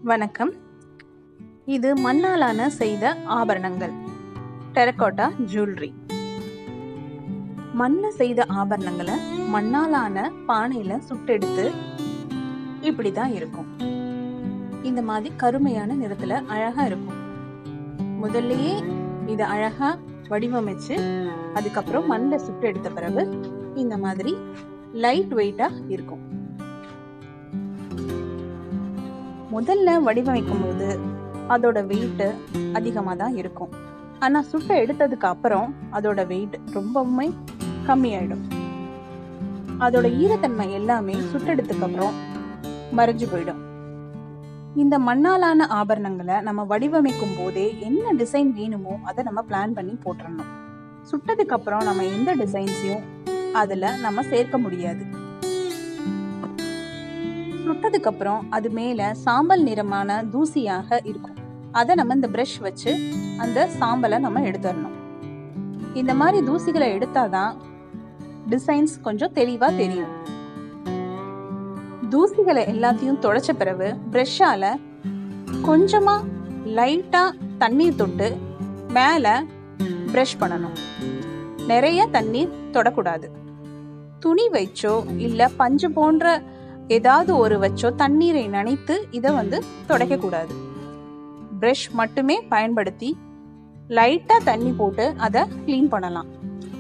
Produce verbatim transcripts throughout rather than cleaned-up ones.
வணக்கம். இது மண்ணாலான செய்த ஆபரணங்கள், டெரகோட்டா ஜுவல்லரி. மண்ணில் செய்த ஆபரணங்களை மண்ணாலான பானையில சுட்டெடுத்து இப்படிதான் இருக்கும். இந்த மாதிரி கருமையான நிறத்துல அழகா இருக்கும். முதல்லயே இத அழகா வடிவமைச்சு அதுக்கப்புறம் மண்ணில் சுட்டு எடுத்த பிறகு இந்த மாதிரி லைட் வெயிட்டா இருக்கும். முதல்ல வடிவமைக்கும் போது அதோட வெயிட் அதிகமா தான் இருக்கும். ஆனா சுட்ட எடுத்ததுக்கு அப்புறம் அதோட வெயிட் ரொம்பவுமே கம்மியாயிடும். அதோட ஈரத்தன்மை எல்லாமே சுட்டெடுத்துக்கு அப்புறம் மறைஞ்சு போயிடும். இந்த மண்ணாலான ஆபரணங்களை நம்ம வடிவமைக்கும் போதே என்ன டிசைன் வேணுமோ அதை நம்ம பிளான் பண்ணி போட்டுறணும். சுட்டதுக்கு அப்புறம் நம்ம எந்த டிசைன்ஸையும் அதுல நம்ம சேர்க்க முடியாது. சுட்டதுக்கு அப்புறம் அது மேல சாம்பல் நிறமான தூசியாக இருக்கும். அதை நம்ம இந்த பிரஷ் வச்சு அந்த சாம்பலை நம்ம எடுத்துடணும். இந்த மாதிரி தூசிகளை எடுத்தாதான் டிசைன்ஸ் கொஞ்சம் தெளிவா தெரியும். தூசிகளை எல்லாத்தையும் தொடச்ச பிறகு பிரஷ்ஷால கொஞ்சமா லைட்டா தண்ணீர் தொட்டு மேல பிரஷ் பண்ணணும். நிறைய தண்ணீர் தொடக்கூடாது. துணி வச்சோ இல்ல பஞ்சு போன்ற ஏதாவது ஒரு வச்சோ தண்ணீரை நனைத்து இதை வந்து துடைக்க கூடாது. பிரஷ் மட்டுமே பயன்படுத்தி லைட்டா தண்ணி போட்டு அதை கிளீன் பண்ணலாம்.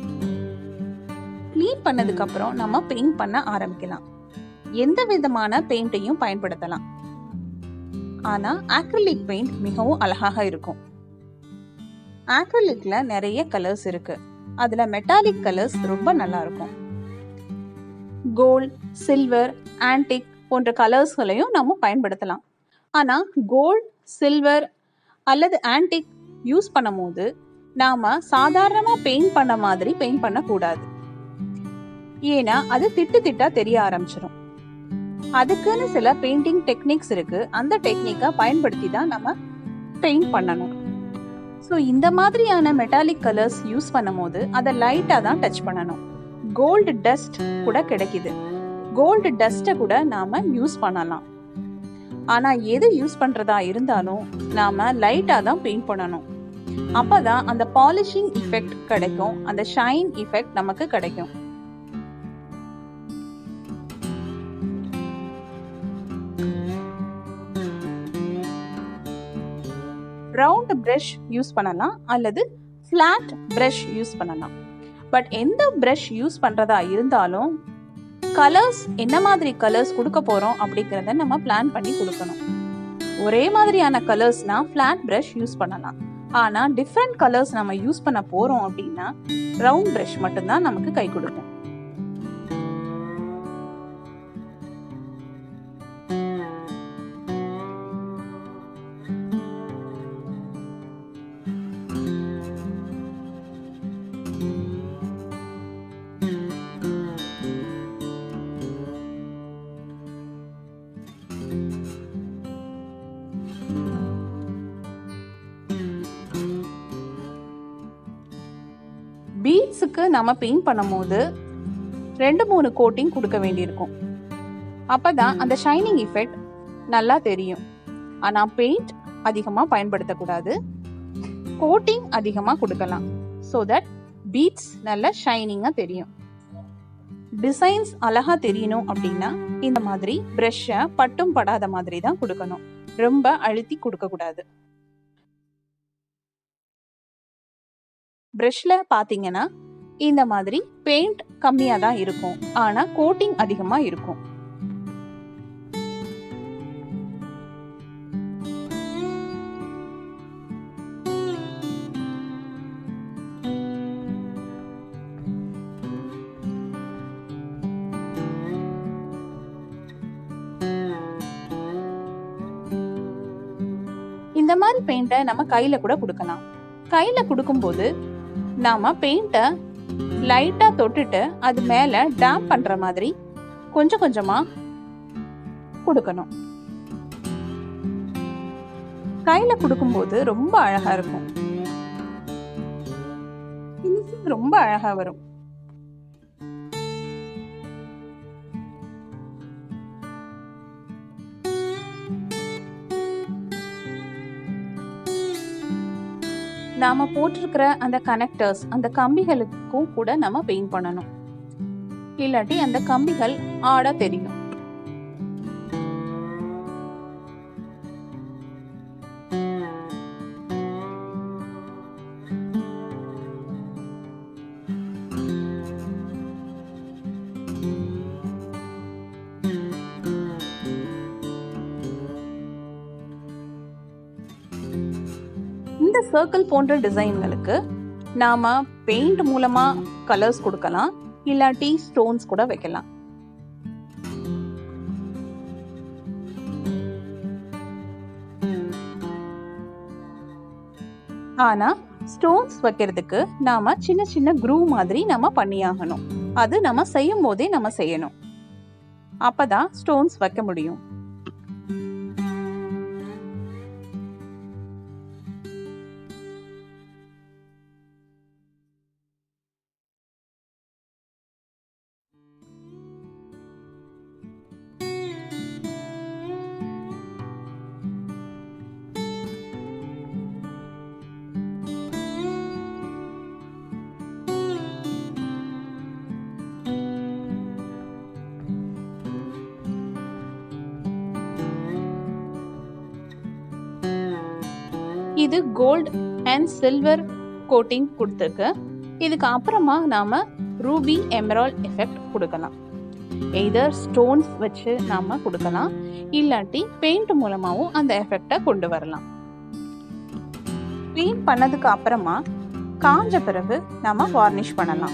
கிளீன் பண்ணதுக்கு அப்புறம் நம்ம பெயிண்ட் பண்ண ஆரம்பிக்கலாம். எந்த விதமான பெயிண்டையும் பயன்படுத்தலாம். ஆனா அக்ரிலிக் பெயிண்ட் மிகவும் அழகாக இருக்கும். அக்ரிலிக்ல நிறைய கலர்ஸ் இருக்கு. அதுல மெட்டாலிக் கலர்ஸ் ரொம்ப நல்லா இருக்கும். கோல்ட், சில்வர், ஆன்டிக் போன்ற கலர்ஸ்களையும் நம்ம பயன்படுத்தலாம். ஆனா கோல்ட், சில்வர் அல்லது ஆன்டிக் யூஸ் பண்ணும் போது நாம சாதாரணமா பெயிண்ட் பண்ண மாதிரி பெயிண்ட் பண்ண கூடாது. ஏன்னா அது திட்டு திட்டா தெரிய ஆரம்பிச்சிடும். அதுக்குன்னு சில பெயிண்டிங் டெக்னிக்ஸ் இருக்கு. அந்த டெக்னிக்கை பயன்படுத்தி தான் நம்ம பெயிண்ட் பண்ணணும். ஸோ இந்த மாதிரியான மெட்டாலிக் கலர்ஸ் யூஸ் பண்ணும் போது அதை லைட்டா தான் டச் பண்ணணும். கோல்டு டஸ்ட் கூட கிடைக்குது. கோல்டு டஸ்ட்டை கூட நாம யூஸ் பண்ணலாம். ஆனா எது யூஸ் பண்றதா இருந்தாலும் நாம லைட்டா தான் பெயிண்ட் பண்ணணும். அப்பதான் அந்த பாலிஷிங் எஃபெக்ட் கிடைக்கும். அந்த ஷைன் எஃபெக்ட் நமக்கு கிடைக்கும். ரவுண்ட் பிரஷ் யூஸ் பண்ணலாம் அல்லது ஃபிளாட் பிரஷ் யூஸ் பண்ணலாம். பட் எந்த பிரஷ் யூஸ் பண்றதா இருந்தாலும் கலர்ஸ் என்ன மாதிரி கலர்ஸ் கொடுக்க போறோம் அப்படிங்கறத நம்ம பிளான் பண்ணி கொடுக்கணும். ஒரே மாதிரியான கலர்ஸ்னா ஃபிளாட் பிரஷ் யூஸ் பண்ணலாம். ஆனா டிஃப்ரெண்ட் கலர்ஸ் நம்ம யூஸ் பண்ண போறோம் அப்படின்னா ரவுண்ட் பிரஷ் மட்டும்தான் நமக்கு கை கொடுக்கும். பீட்ஸுக்கு நம்ம பெயிண்ட் பண்ணும் போது ரெண்டு மூணு கோட்டிங் கொடுக்க வேண்டியிருக்கும். அப்பதான் அந்த ஷைனிங் எஃபெக்ட் நல்லா தெரியும். ஆனா பெயிண்ட் அதிகமா பயன்படுத்தக்கூடாது. கோட்டிங் அதிகமா கொடுக்கலாம். சோ தட் பீட்ஸ் நல்ல ஷைனிங்கா தெரியும். டிசைன்ஸ் அழகா தெரியணும் அப்படின்னா இந்த மாதிரி பிரஷ்ஷை பட்டும் படாத மாதிரி தான் கொடுக்கணும். ரொம்ப அழுத்தி கொடுக்க கூடாது. பிரஷ்ல பாத்தீங்கன்னா இந்த மாதிரி பெயிண்ட் கம்மியா தான் இருக்கும். ஆனா கோட்டிங் அதிகமா இருக்கும். இந்த மாதிரி பெயிண்ட நம்ம கையில கூட கொடுக்கலாம். கையில கொடுக்கும் போது நாம பெயிண்ட லைட்டா தொட்டுட்டு அது மேல டேம்ப் பண்ற மாதிரி கொஞ்சம் கொஞ்சமா கொடுக்கணும். கையில கொடுக்கும் போது ரொம்ப அழகா இருக்கும். ரொம்ப அழகா வரும். நாம போட்டிருக்கிற அந்த கனெக்டர்ஸ் அந்த கம்பிகளுக்கும் கூட நம்ம பெயிண்ட் பண்ணணும். இல்லாட்டி அந்த கம்பிகள் ஆட தெரியும். இந்த சர்க்கிள் போன்ற டிசைன்களுக்கு நாம பெயிண்ட் மூலமா கலர்ஸ் கொடுக்கலாம், இல்லாட்டி ஸ்டோன்ஸ் கூட வைக்கலாம். ஆனா ஸ்டோன்ஸ் வைக்கிறதுக்கு நாம சின்ன சின்ன க்ரூவ் மாதிரி நம்ம பண்ணியாகணும். அது நம்ம செய்யும் போதே நம்ம செய்யணும். அப்பதான் ஸ்டோன்ஸ் வைக்க முடியும். இது கோல்ட் அண்ட் சில்வர் கோட்டிங் கொடுத்துருக்கு. இதுக்கு அப்புறமா நாம ரூபி எமரால்ட் எஃபெக்ட் கொடுக்கலாம். எய்தர் ஸ்டோன்ஸ் வச்சு நாம கொடுக்கலாம், இல்லாட்டி பெயிண்ட் மூலமாவும் அந்த எஃபெக்டை கொண்டு வரலாம். பெயிண்ட் பண்ணதுக்கு அப்புறமா காஞ்ச பிறகு நாம வார்னிஷ் பண்ணலாம்.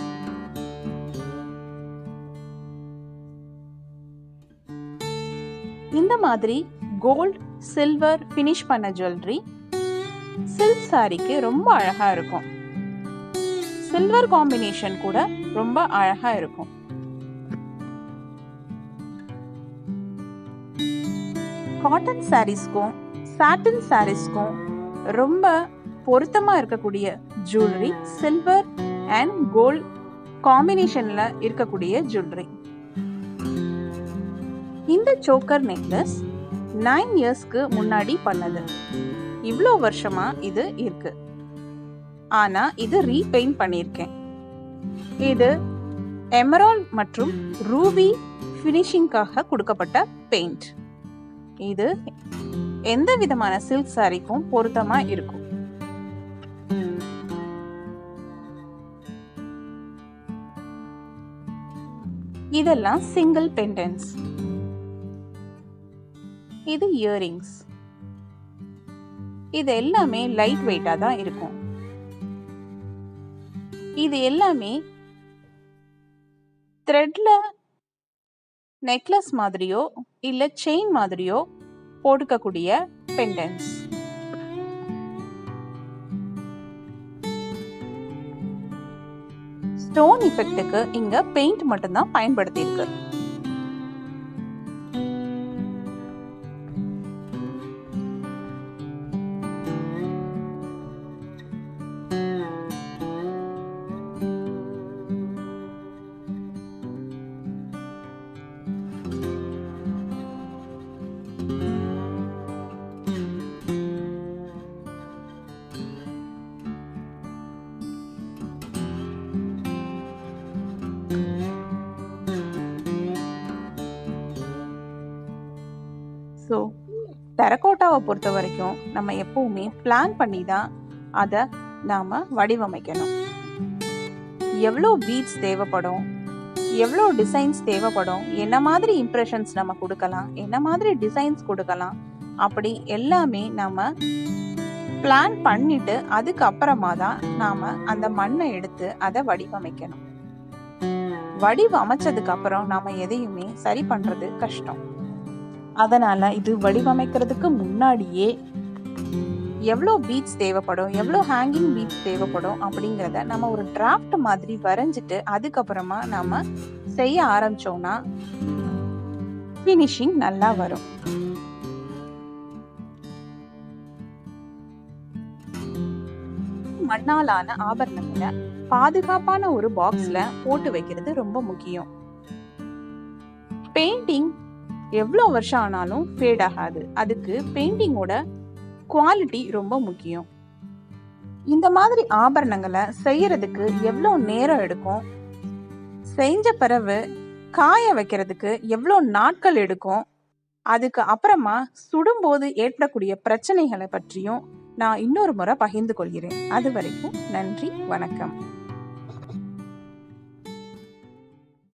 இந்த மாதிரி கோல்ட் சில்வர் ஃபினிஷ் பண்ண ஜுவல்லரி சில்க் சாரிக்கு ரொம்ப அழகா இருக்கும். சில்வர் காம்பினேஷன் கூட ரொம்ப அழகா இருக்கும். காட்டன் சாரீஸ்க்கும் சாட்டின் சாரீஸ்க்கும் ரொம்ப பொருத்தமா இருக்கக்கூடிய ஜுவல்லரி சில்வர் அண்ட் கோல்ட் காம்பினேஷன்ல இருக்கக்கூடிய ஜுவல்லரி. இந்த சோக்கர் நெக்லஸ் நைன் இயர்ஸ்க்கு முன்னாடி பண்ணது. இவ்வளோ வருஷமா இது இருக்கு. ஆனா இது ரீபெயிண்ட் பண்ணியிருக்கேன். இது எமரால்ட் மற்றும் ரூபி ஃபினிஷிங்காக கொடுக்கப்பட்ட பெயிண்ட். இது எந்த விதமான சில்க் சாரிக்கும் பொருத்தமா இருக்கும். இதெல்லாம் சிங்கிள் பெண்டன்ஸ். இது இயரிங்ஸ். இது எல்லாமே லைட் வெயிட்டா தான் இருக்கும். இது எல்லாமே த்ரெட்ல நெக்லஸ் மாதிரியோ இல்ல செயின் மாதிரியோ போட்டுக்கக்கூடிய பெண்டன்ஸ். ஸ்டோன் எஃபெக்ட்டுக்கு இங்க பெயிண்ட் மட்டும்தான் பயன்படுத்தி இருக்கு. ஸோ டெரகோட்டாவை பொறுத்த வரைக்கும் நம்ம எப்பவுமே பிளான் பண்ணி தான் அதை நாம் வடிவமைக்கணும். எவ்வளோ பீட்ஸ் தேவைப்படும், எவ்வளோ டிசைன்ஸ் தேவைப்படும், என்ன மாதிரி இம்ப்ரெஷன்ஸ் நம்ம கொடுக்கலாம், என்ன மாதிரி டிசைன்ஸ் கொடுக்கலாம், அப்படி எல்லாமே நாம் பிளான் பண்ணிட்டு அதுக்கப்புறமா தான் நாம் அந்த மண்ணை எடுத்து அதை வடிவமைக்கணும். வடிவமைச்சதுக்கு அப்புறம் நாம் எதையுமே சரி பண்ணுறது கஷ்டம். அதனால இது வடிவமைக்கிறதுக்கு முன்னாடியே எவ்வளோ பீட்ஸ் தேவைப்படும், எவ்வளோ ஹேங்கிங் பீட்ஸ் தேவைப்படும் அப்படிங்கிறத நம்ம ஒரு டிராஃப்ட் மாதிரி வரைஞ்சிட்டு அதுக்கப்புறமா நாம செய்ய ஆரம்பிச்சோம்னா ஃபினிஷிங் நல்லா வரும். மண்ணாலான ஆபரணங்களை பாதுகாப்பான ஒரு பாக்ஸ்ல போட்டு வைக்கிறது ரொம்ப முக்கியம். பெயிண்டிங் எவ்வளோ வருஷம் ஆனாலும் ஃபேட் ஆகாது. அதுக்கு பெயிண்டிங்கோட குவாலிட்டி ரொம்ப முக்கியம். இந்த மாதிரி ஆபரணங்களை செய்யறதுக்கு எவ்வளோ நேரம் எடுக்கும், செஞ்ச பிறகு காய வைக்கிறதுக்கு எவ்வளோ நாட்கள் எடுக்கும், அதுக்கு அப்புறமா சுடும்போது ஏற்படக்கூடிய பிரச்சனைகளை பற்றியும் நான் இன்னொரு முறை பகிர்ந்து கொள்கிறேன். அது வரைக்கும் நன்றி, வணக்கம்.